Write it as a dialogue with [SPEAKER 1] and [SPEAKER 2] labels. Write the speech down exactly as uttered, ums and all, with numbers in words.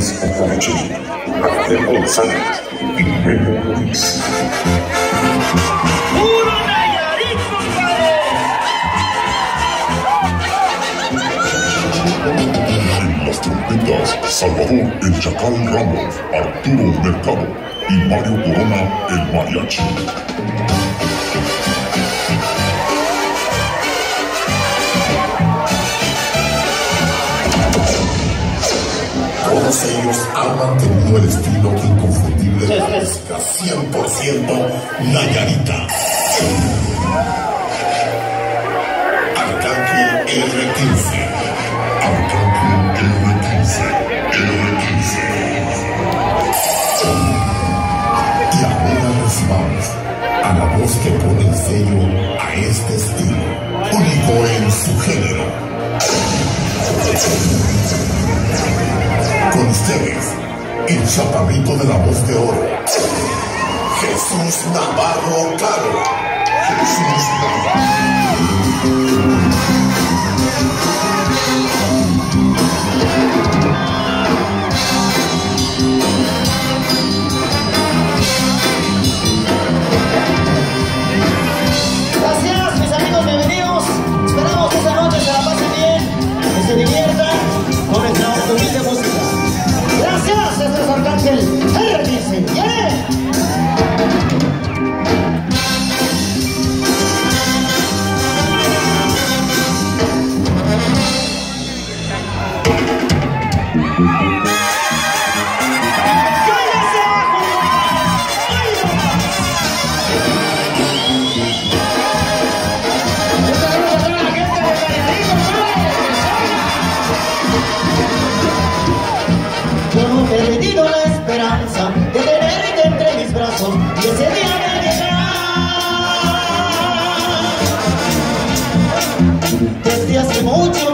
[SPEAKER 1] Dance Apology, Rafael González y Memo Ruiz.
[SPEAKER 2] ¡Puro Nayarit, compadre!
[SPEAKER 1] En las trompetas, Salvador el Chacal Ramos, Arturo Mercado y Mario Corona el Mariachi. Todos ellos han mantenido el estilo inconfundible de la música cien por ciento nayarita. Arcángel R quince. Arcángel R quince. R quince. Y ahora recibamos a la voz que pone el sello a este estilo, único en su género. Con ustedes, el chaparrito de la voz de oro, Jesús Navarro Caro. Jesús Navarro.
[SPEAKER 2] Gracias, mis amigos, bienvenidos. Esperamos que esta noche se la pasen bien, que se diviertan con nuestra humilde música. Gracias, este es Arcángel R quince. ¡Yeah! Yo no he perdido la esperanza de tenerte entre mis brazos y ese día me llegará. Desde hace mucho